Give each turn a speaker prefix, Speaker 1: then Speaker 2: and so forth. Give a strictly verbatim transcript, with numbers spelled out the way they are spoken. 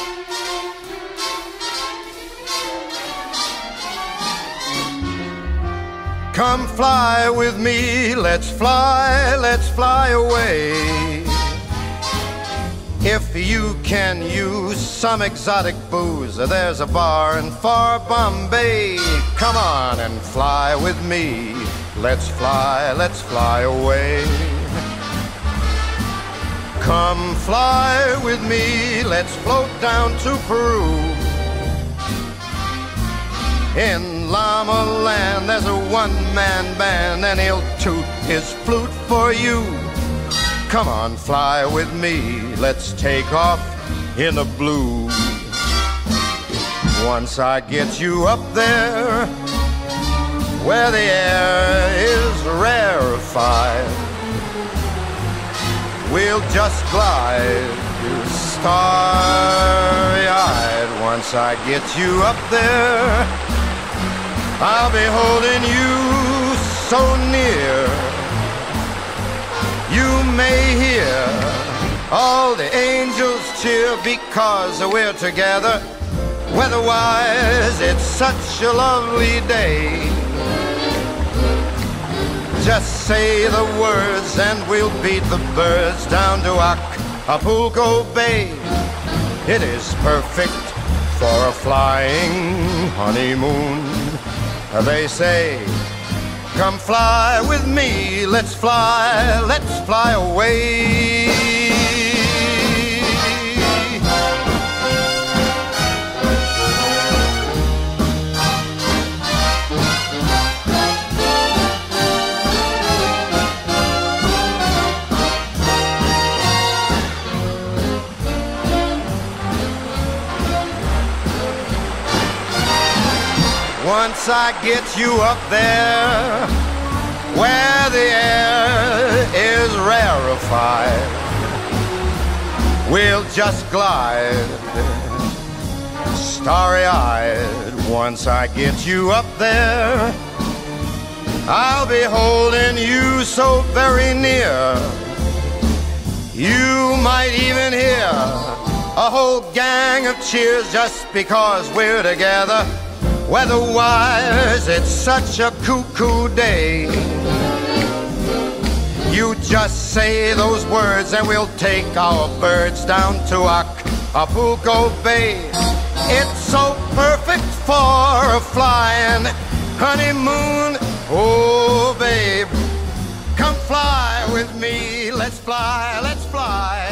Speaker 1: Come fly with me, let's fly, let's fly away. If you can use some exotic booze, there's a bar in far Bombay. Come on and fly with me, let's fly, let's fly away. Come fly with me, let's float down to Peru. In Llama Land there's a one-man band, and he'll toot his flute for you. Come on, fly with me, let's take off in the blue. Once I get you up there, where the air is rarefied, we'll just glide starry-eyed. Once I get you up there, I'll be holding you so near. You may hear all the angels cheer because we're together. Weather-wise, it's such a lovely day. Just say the words and we'll beat the birds down to Acapulco Bay. It is perfect for a flying honeymoon. They say, come fly with me, let's fly, let's fly away. Once I get you up there, where the air is rarefied, we'll just glide starry-eyed. Once I get you up there, I'll be holding you so very near. You might even hear a whole gang of cheers just because we're together. Weather-wise, it's such a cuckoo day. You just say those words and we'll take our birds down to Acapulco Bay. It's so perfect for a flying honeymoon. Oh, babe, come fly with me. Let's fly, let's fly.